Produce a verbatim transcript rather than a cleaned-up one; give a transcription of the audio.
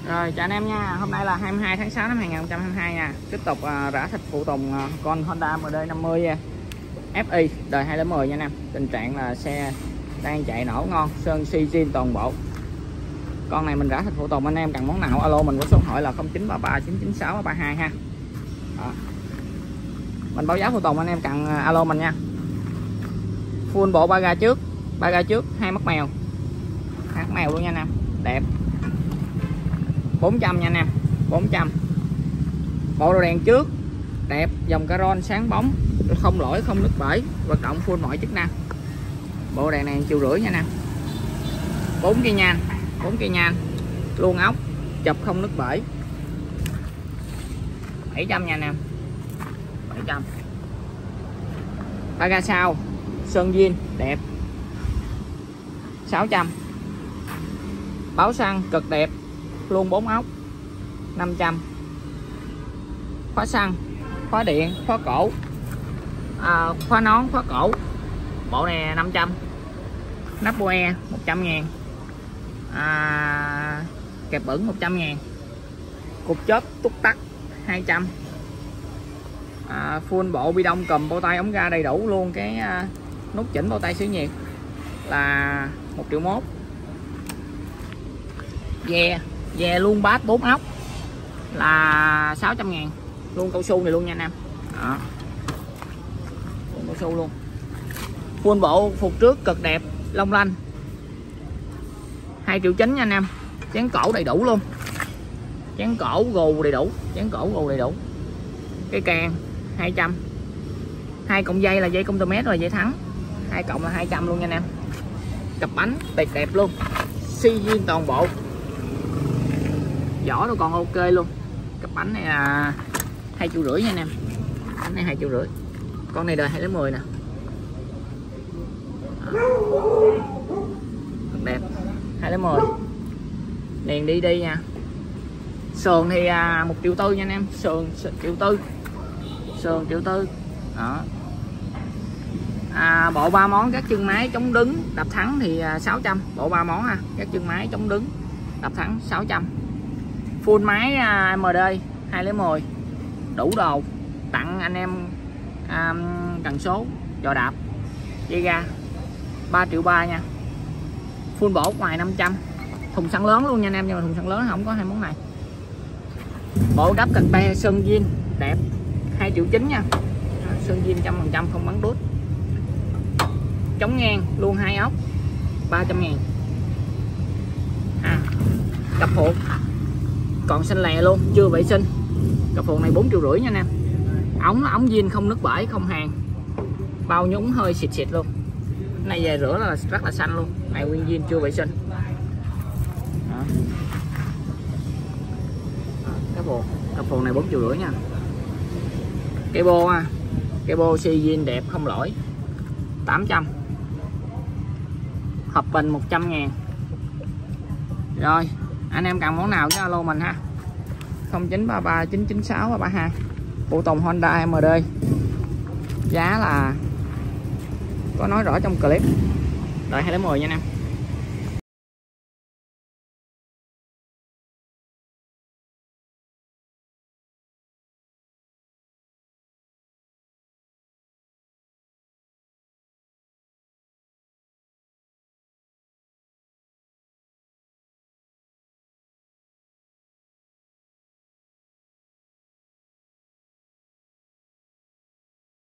Rồi chào anh em nha, hôm nay là hai mươi hai tháng sáu năm hai nghìn không trăm hai mươi hai nha. Tiếp tục uh, rã thịt phụ tùng uh, con Honda em đê năm mươi ép i đời hai không một không nha anh em. Tình trạng là xe đang chạy nổ ngon, sơn xi zin toàn bộ. Con này mình rã thịt phụ tùng, anh em cần món nào alo mình có số điện thoại là không chín ba ba chín chín sáu ba hai ha. Đó. Mình báo giá phụ tùng, anh em cần uh, alo mình nha. Full bộ ba ga trước, ba ga trước, hai mắt mèo. Hai mắt mèo luôn nha anh em. Đẹp. bốn trăm nha anh em, bốn trăm. Bộ đồ đèn trước đẹp, dòng Caron sáng bóng, không lỗi không nứt bể, hoạt động full mọi chức năng. Bộ đèn này triệu rưỡi nha anh em. bốn cây nhan, bốn cây nhan luôn ốc, chụp không nứt bể. bảy trăm nha anh em, bảy trăm. Ba ga sau sơn zin đẹp, sáu trăm. Báo xăng cực đẹp, luôn bốn ốc, năm trăm. Khóa xăng, khóa điện, khóa cổ, à, khóa nón, khóa cổ, bộ này năm trăm. Nắp boe một trăm ngàn, à, kẹp bẩn một trăm ngàn. Cục chớp túc tắc hai trăm. à, Full bộ bi đông cầm bao tay ống ga đầy đủ luôn. Cái à, nút chỉnh bao tay xứ nhiệt là một triệu mốt. Ve Ve luôn bát bốn ốc là sáu trăm ngàn. Luôn cao su này luôn nha anh em. Đó. Luôn cao su luôn. Full bộ phục trước cực đẹp, long lanh, hai triệu chín nha anh em. Chén cổ đầy đủ luôn. Chén cổ gù đầy đủ, chén cổ gù đầy đủ. Cái càng hai trăm. Hai cọng dây là dây công tơ mét rồi, dây thắng. Hai cộng là hai trăm luôn nha anh em. Cặp bánh tuyệt đẹp luôn. Xi zin toàn bộ. Vỏ nó còn ok luôn. Cặp bánh này là hai triệu rưỡi nha anh em. Bánh này hai triệu rưỡi. Con này đời hai không một không nè. Rất đẹp. hai không một không. Liền đi đi nha. Sườn thì à, một triệu tư nha anh em. Sườn triệu tư. Sườn triệu tư. Đó. À, bộ ba món các chân máy chống đứng đạp thắng thì à, sáu trăm. Bộ ba món ha. Các chân máy chống đứng đạp thắng sáu trăm. Full máy à, em đê hai không một không, đủ đồ, tặng anh em à, cần số, dò đạp, dây ga, ba triệu ba nha. Full bộ ngoài năm trăm. Thùng xăng lớn luôn nha anh em, nhưng mà thùng xăng lớn không có hai món này. Bộ đắp cạch be sơn zin đẹp, hai triệu chín nha. Sơn zin một trăm phần trăm không bắn đút. Chống ngang luôn hai ốc, ba trăm ngàn. À, cặp hộp còn xanh lè luôn, chưa vệ sinh. Cặp phụ này bốn triệu rưỡi nha anh em. Ống là ống zin không nứt bể, không hàn, bao nhúng hơi xịt xịt luôn. Cái này về rửa là rất là xanh luôn. Này nguyên zin chưa vệ sinh. Đó. Cặp phụ, cặp phụ này bốn triệu rưỡi nha. Cây bô ha, cây bô xi zin đẹp không lỗi, tám trăm. Hộp bình một trăm ngàn. Rồi anh em cần món nào cứ alo mình ha, không chín ba ba chín chín sáu ba hai. Phụ tùng Honda em đê. Giá là có nói rõ trong clip. Đợi hai không một không nha anh em.